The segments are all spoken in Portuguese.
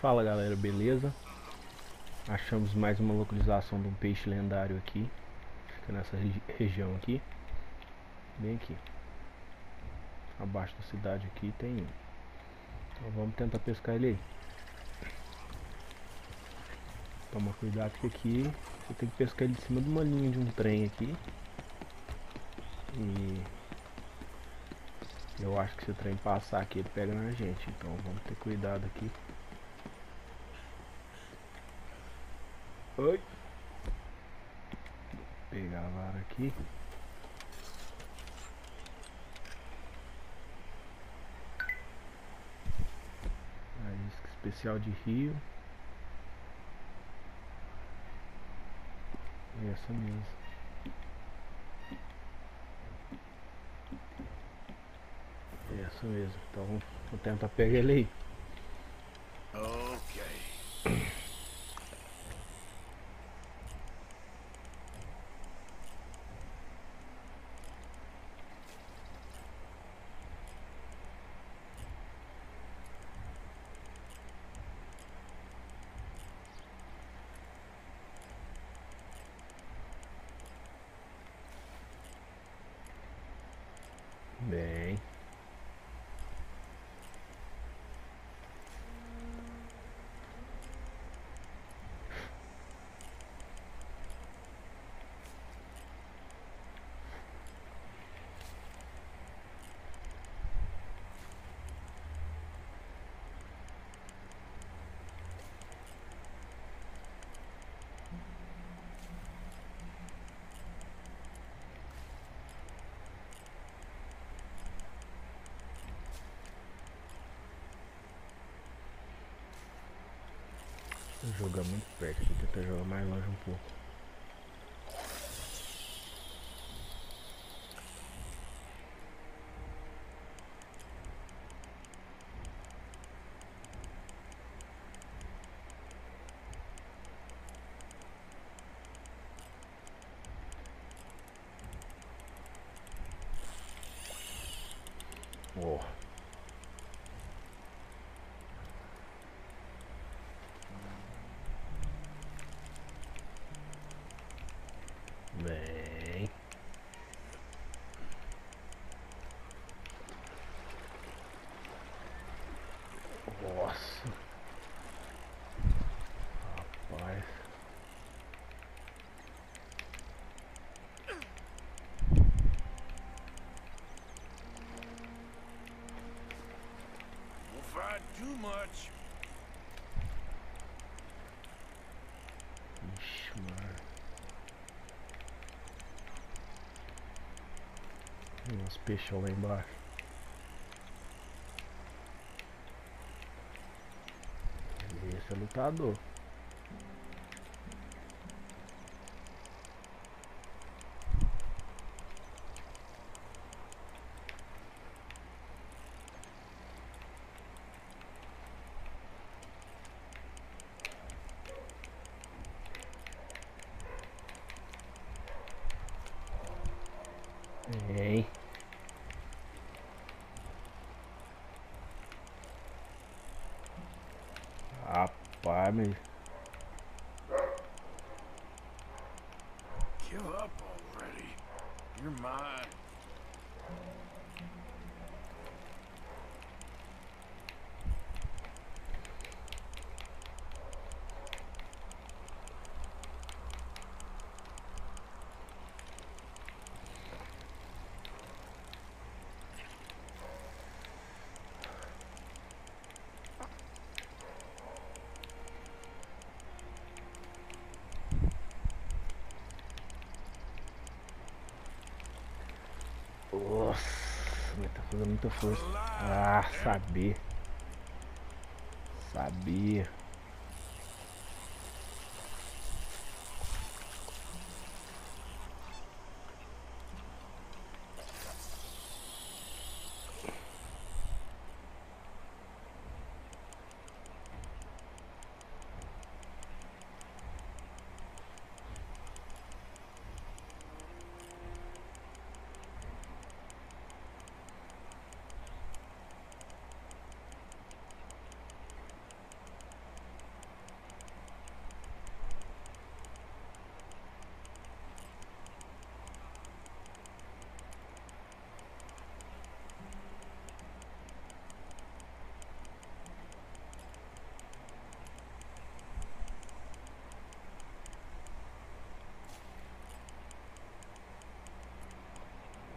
Fala galera, beleza? Achamos mais uma localização de um peixe lendário aqui. Fica nessa região aqui. Bem aqui. Abaixo da cidade aqui tem um. Então vamos tentar pescar ele aí. Toma cuidado que aqui você tem que pescar ele em cima de uma linha de um trem aqui. E eu acho que se o trem passar aqui ele pega na gente. Então vamos ter cuidado aqui. Oi! Vou pegar a vara aqui. A isca especial de rio. Essa mesmo. Essa mesmo. Então vou tentar pegar ele aí. Ok. Bem. Vou jogar muito perto aqui, tentar jogar mais longe um pouco. Oh. Bem. Nossa. Rapaz. Won't find too much. Ixi, mano. Tem uns peixão lá embaixo. Esse é lutador. Bem. Rapaz, mas... Give up already. You're mine. Nossa, mas tá fazendo muita força. Alive. Ah, sabia. Sabia.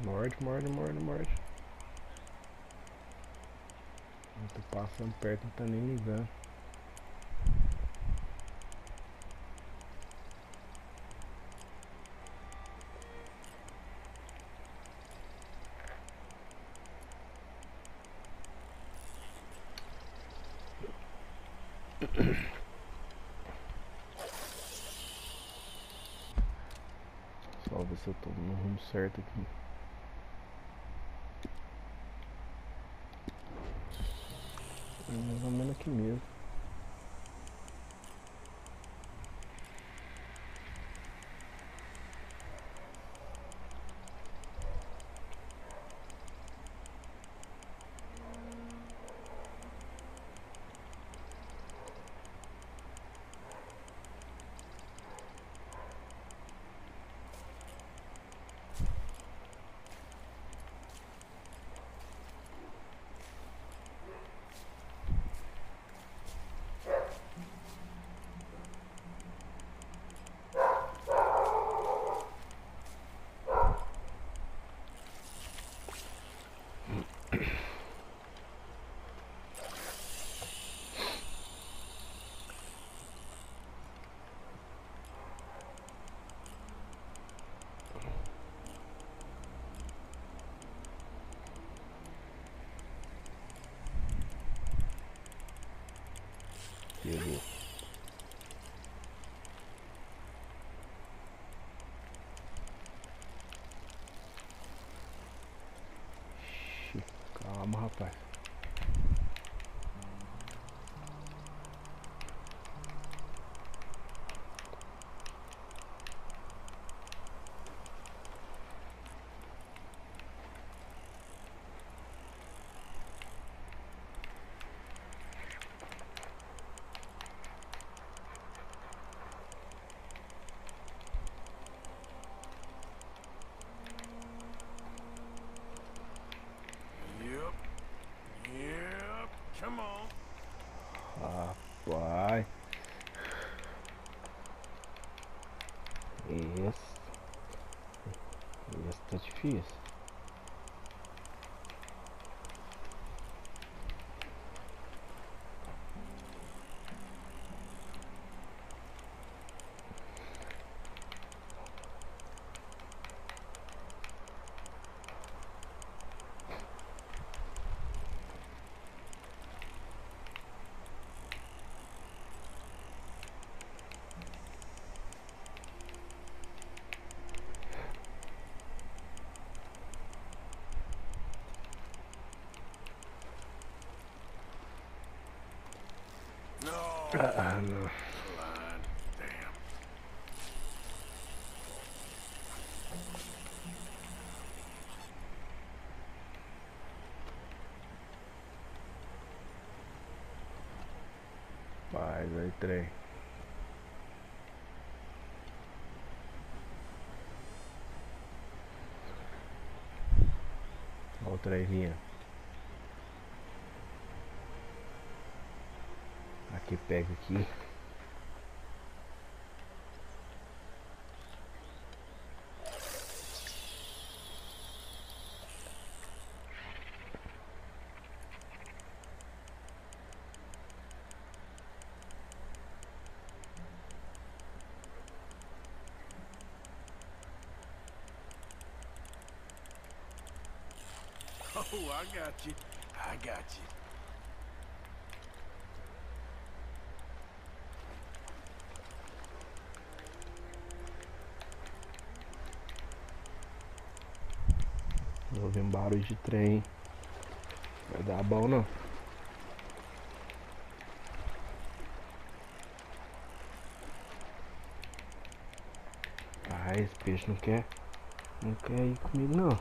Morde, morde, morde, morde. Eu tô passando perto, não tá nem ligando. Só ver se eu tô no rumo certo aqui. Mais ou menos aqui mesmo. Pegou. Ixi, calma, rapaz. Yep. Yep. Come on. Rapaz. Esse tá difícil. No. Não. Line. Damn. Faz aí, trem. Olha o trem vindo. Aqui, pega aqui. Oh, I got you. I got you. Tô ouvindo barulho de trem. Vai dar bom não. Ah, esse peixe não quer ir comigo não.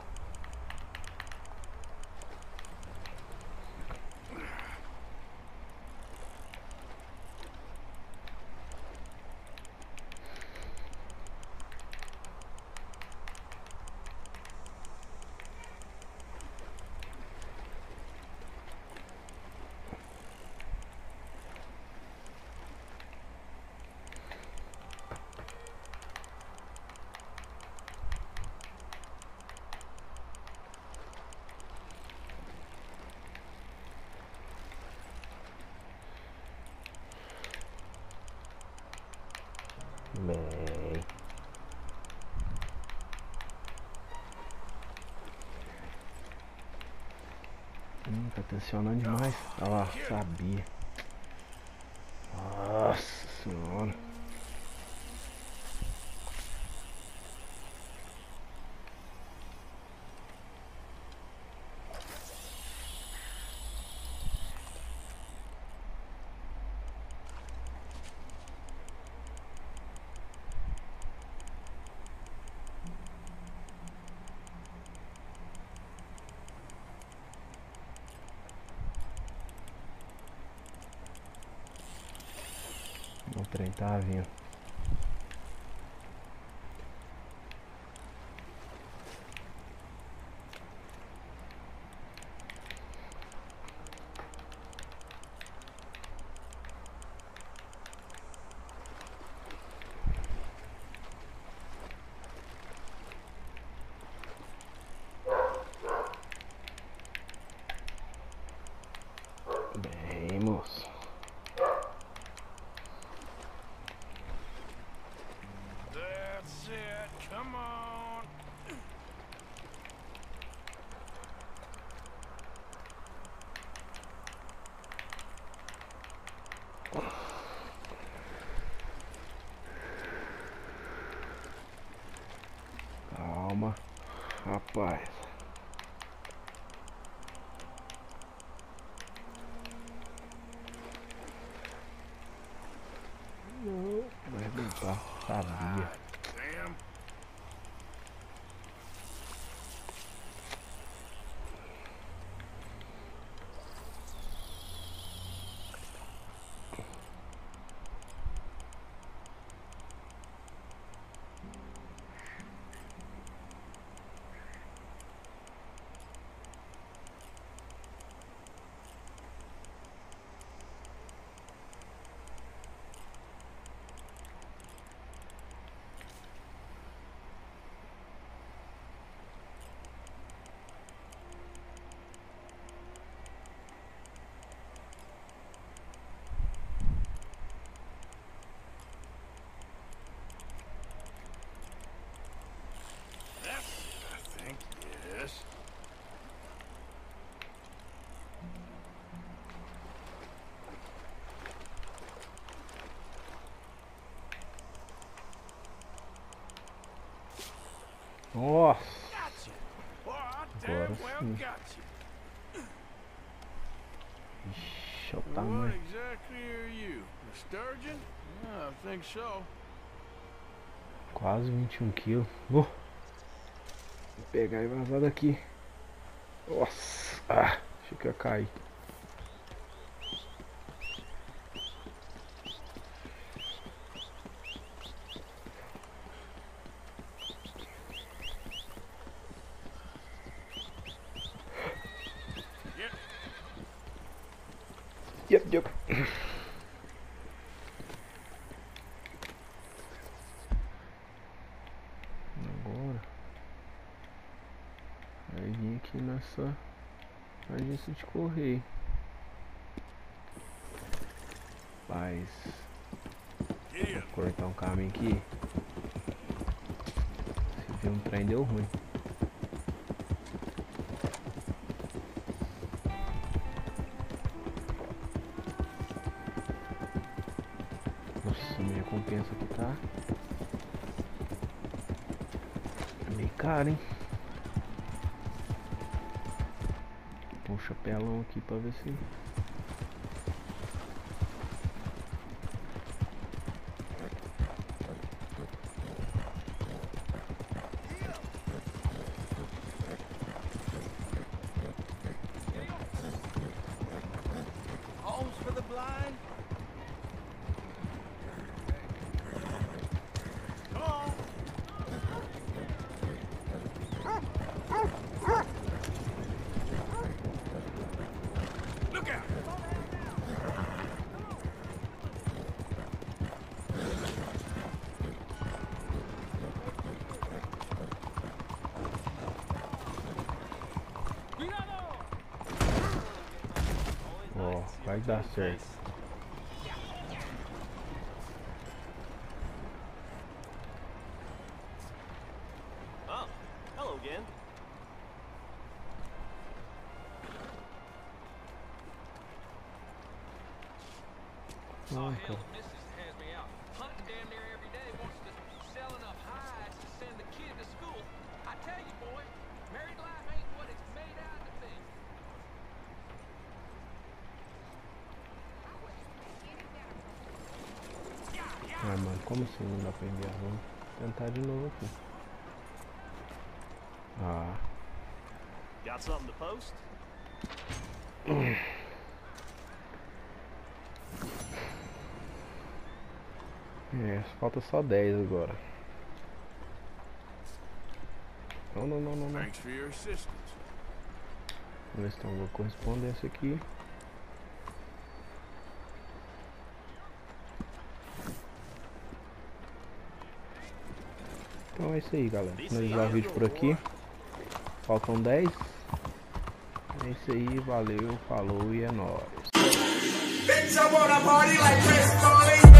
Tá tensionando demais. Olha lá, sabia. Nossa senhora. O trem tá vindo. Bem, moço. That's it. Come on. Calma, rapaz. Não, vai arrebentar, sabia. Damn. That's it, I think. Yes. Nossa, Gotcha. Well, I agora damn well sim. got you. Ixi, olha o What tamanho. exactly are you? A sturgeon? Yeah, I think so. Quase 21 quilos. Vou pegar e vazar daqui. Nossa, achei que ia cair. Yep. Yep. Agora aí vim aqui nessa agência de correio. Mas Get in. vou cortar um caminho aqui. Se viu um trem deu ruim. Nossa, minha compensa aqui tá meio caro, hein? Põe um chapelão aqui pra ver se... Homes for the blind? Come on. Look out. Ó, vai dar certo. Oh, hello again. Não, cara. Ah, mano, como assim não dá pra enviar? Vamos tentar de novo aqui. Ah. Got something to post? É, falta só 10 agora. Não, não, não, não, não. Thanks for your assistance. Vamos ver se tem alguma correspondência aqui. Então é isso aí, galera. Finalizar o vídeo por aqui. Faltam 10. É isso aí, valeu, falou e é nóis.